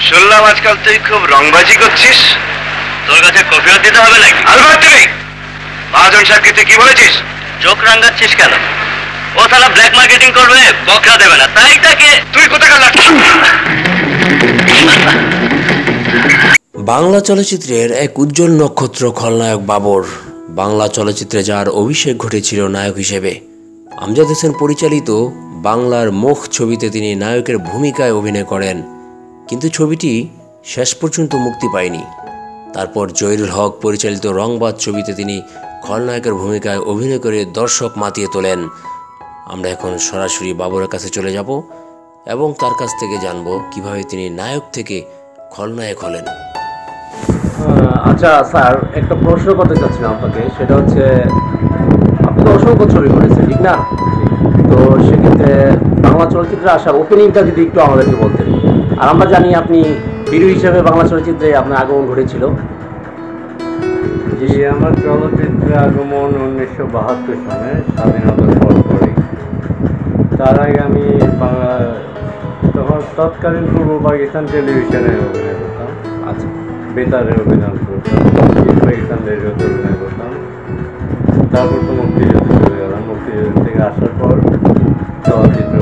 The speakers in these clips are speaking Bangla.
শুনলাম আজকাল তুই খুব রংবাজি করছিস। তোর কাছে কফিও দিতে হবে নাকি? আলবাত্তে নেই। মহাজন সাহেবকে তুই কি বলেছিস? চোখ রাঙাচ্ছিস কেন? ও সালা ব্ল্যাক মার্কেটিং করবে, বকরা দেবে না, তাই তাকে। তুই কোথাকার লাঠি? বাংলা চলচ্চিত্রের এক উজ্জ্বল নক্ষত্র খলনায়ক বাবর। বাংলা চলচ্চিত্রে যার অভিষেক ঘটেছিল নায়ক হিসেবে। আমজাদ হোসেন পরিচালিত বাংলার মুখ ছবিতে তিনি নায়কের ভূমিকায় অভিনয় করেন, কিন্তু ছবিটি শেষ পর্যন্ত মুক্তি পায়নি। তারপর জহিরুল হক পরিচালিত রংবাজ ছবিতে তিনি খলনায়কের ভূমিকায় অভিনয় করে দর্শক মাতিয়ে তোলেন। আমরা এখন সরাসরি বাবরের কাছে চলে যাব এবং তার কাছ থেকে জানব কিভাবে তিনি নায়ক থেকে খলনায়ক হলেন। আচ্ছা স্যার, একটা প্রশ্ন করতে চাচ্ছিলাম আপনাকে, সেটা হচ্ছে আপনি তো অসংখ্য ছবি করেছেন, ঠিক না? তো সেক্ষেত্রে বাংলা চলচ্চিত্রে আসার ওপেনিংটা যদি একটু আমাদেরকে বলতেন। আর আমরা জানি আপনি হিরো হিসেবে বাংলা চলচ্চিত্রে আপনার আগমন ঘটেছিল। জি, আমার চলচ্চিত্রে আগমন 1972 সালে, স্বাধীনতার পরপরই। তার আগে আমি তখন তৎকালীন পূর্ব পাকিস্তান টেলিভিশনে অভিনয় করতাম। আচ্ছা, বেতারে অভিনয় করতাম, পাকিস্তান রেডিওতে অভিনয় করতাম। তারপর তো মুক্তিযুদ্ধ চলে গেলাম। মুক্তিযুদ্ধ থেকে আসার পর চলচ্চিত্রে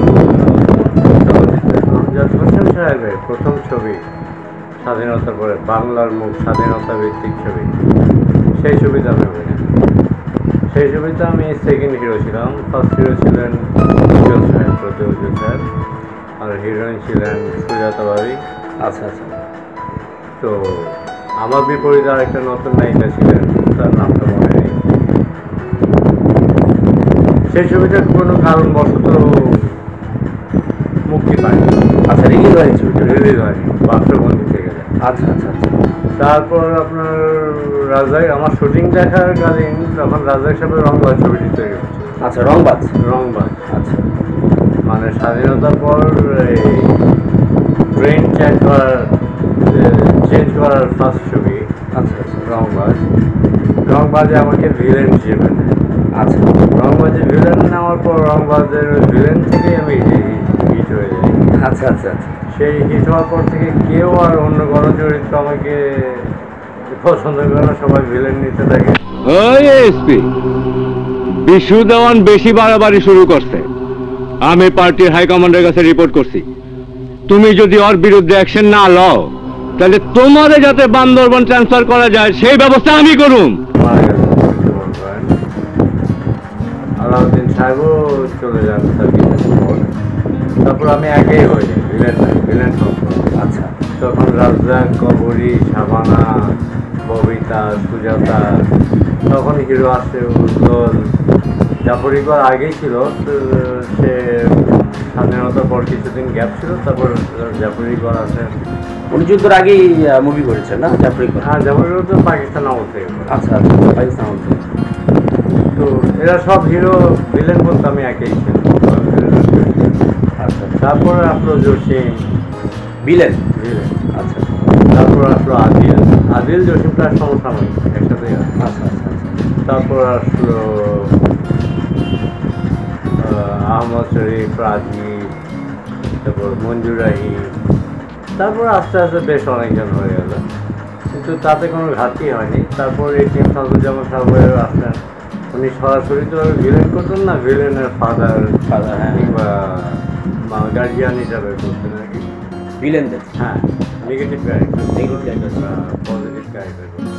আমজাদ হোসেন সাহেবের প্রথম ছবি স্বাধীনতার পরে, বাংলার মুখ, স্বাধীনতা ভিত্তিক ছবি, সেই ছবিতে আমি অভিনয়। সেই ছবিতে আমি সেকেন্ড হিরো ছিলাম। ফার্স্ট হিরো ছিলেন উজ্জ্বল সাহেব, প্রতি উজ্জ্বল সাহেব, আর হিরোইন ছিলেন সুজাতা বাবি। আচ্ছা আচ্ছা। তো আমার বিপরীতে আরেকটা নতুন নায়িকা ছিলেন, তার নামটা মনে নেই। সেই ছবিটার কোনো কারণবশত মুক্তি পায়নি। আচ্ছা, রিলিজ হয়নি ছবিটা? রিলিজ হয়নি, বাক্সবন্দি থেকে যায়। আচ্ছা আচ্ছা আচ্ছা। তারপর আপনার রাজাই, আমার শুটিং দেখার কালীন তখন রাজাই সাহেবের রংবাজ ছবিটি তৈরি হচ্ছে। আচ্ছা, রংবাজ। রংবাজ আচ্ছা, মানে স্বাধীনতার পর এই ব্রেন চেঞ্জ করার ফার্স্ট ছবি। আচ্ছা আচ্ছা। রংবাজ। রংবাজে আমাকে ভিলেন হিসেবে নেয়। আচ্ছা, রংবাজে ভিলেন নেওয়ার পর রংবাজের ভিলেন থেকেই আমি হিট হয়ে যাই। আচ্ছা আচ্ছা আচ্ছা। সেই হিট হওয়ার পর থেকে কেউ আর অন্য কোনো চরিত্র আমাকে পছন্দ করে না, সবাই ভিলেন নিতে থাকে। ওই এসপি বিশু দেওয়ান বেশি বাড়াবাড়ি শুরু করছে। আমি পার্টির হাইকমান্ডের কাছে রিপোর্ট করছি। তুমি যদি ওর বিরুদ্ধে অ্যাকশন না লও, তাহলে তোমারে যাতে বান্দরবন ট্রান্সফার করা যায় সেই ব্যবস্থা আমি করুম। মারা গেছে আলাউদ্দিন সাহেবও চলে যান তার কিছুদিন পর। তারপর আমি একেই হয়ে যাই ভিলেন। আচ্ছা, তখন রাজ্জাক, কবরী, শাবানা, ববিতা, সুজাতা, তখন হিরো আসে উজ্জ্বল। জাফর ইকবাল আগেই ছিল, তো সে স্বাধীনতার পর কিছুদিন গ্যাপ ছিল, তারপর জাফর ইকবাল আসে। উনি যুদ্ধের আগেই মুভি করেছেন না জাফর ইকবাল? হ্যাঁ, জাফর ইকবাল তো পাকিস্তান আমল থেকে। আচ্ছা আচ্ছা, পাকিস্তান আমল থেকে। তো এরা সব হিরো ভিলেন বলতে আমি একেই ছিল। আচ্ছা, তারপরে আসলো জসিম, ভিলেন। ভিলেন। আচ্ছা তারপর আসলো আদিল জসিম, প্রায় সমসাময়িক একসাথে। আচ্ছা আচ্ছা আচ্ছা। তারপর আসলো আহমদ শরীফ, রাজীব, তারপর মঞ্জুর রাহি। তারপর আস্তে আস্তে বেশ অনেকজন হয়ে গেল, কিন্তু তাতে কোনো ঘাটতি হয়নি। তারপর এই টিম সাজুজ্জামান সাহেব আসলেন। উনি সরাসরি তো ভিলেন করতেন না, ভিলেনের ফাদার, হ্যাঁ, কিংবা গার্জিয়ান হিসাবে করতেন আর কি। ভিলেনদের। হ্যাঁ, negative character, negative character. Positive character.